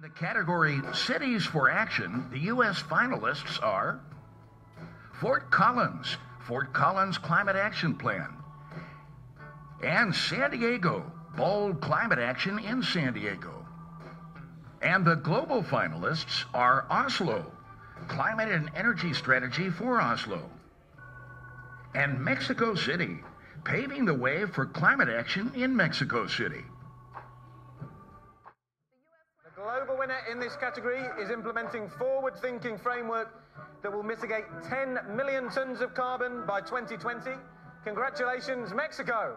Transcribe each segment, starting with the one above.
In the category Cities for Action, the U.S. finalists are Fort Collins Climate Action Plan, and San Diego, Bold Climate Action in San Diego. And the global finalists are Oslo, Climate and Energy Strategy for Oslo, and Mexico City, Paving the Way for Climate Action in Mexico City. The global winner in this category is implementing forward-thinking framework that will mitigate 10 million tons of carbon by 2020. Congratulations, Mexico.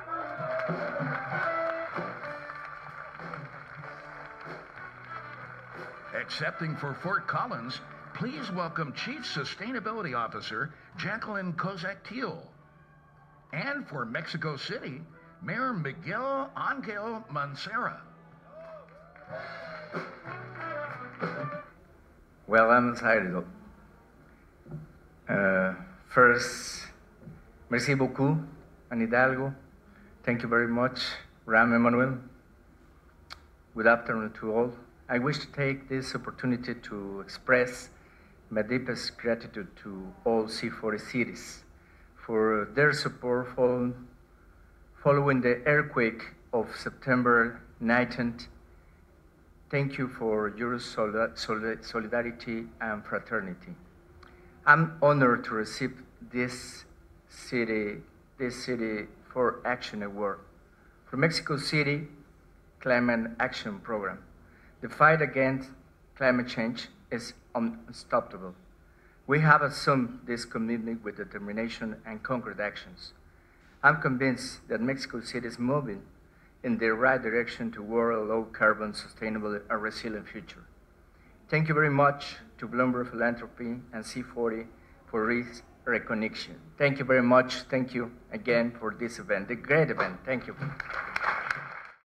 Accepting for Fort Collins, please welcome Chief Sustainability Officer Jacqueline Kozak-Teal. And for Mexico City, Mayor Miguel Angel Mancera. Well, I'm excited. First, merci beaucoup, Anne Hidalgo. Thank you very much, Rahm Emanuel. Good afternoon to all. I wish to take this opportunity to express my deepest gratitude to all C40 cities for their support following the earthquake of September 19th. Thank you for your solidarity and fraternity. I'm honored to receive this City for Action Award for Mexico City Climate Action Program. The fight against climate change is unstoppable. We have assumed this commitment with determination and concrete actions. I'm convinced that Mexico City is moving in the right direction toward a low-carbon, sustainable, and resilient future. Thank you very much to Bloomberg Philanthropy and C40 for this recognition. Thank you very much. Thank you again for this event, a great event. Thank you.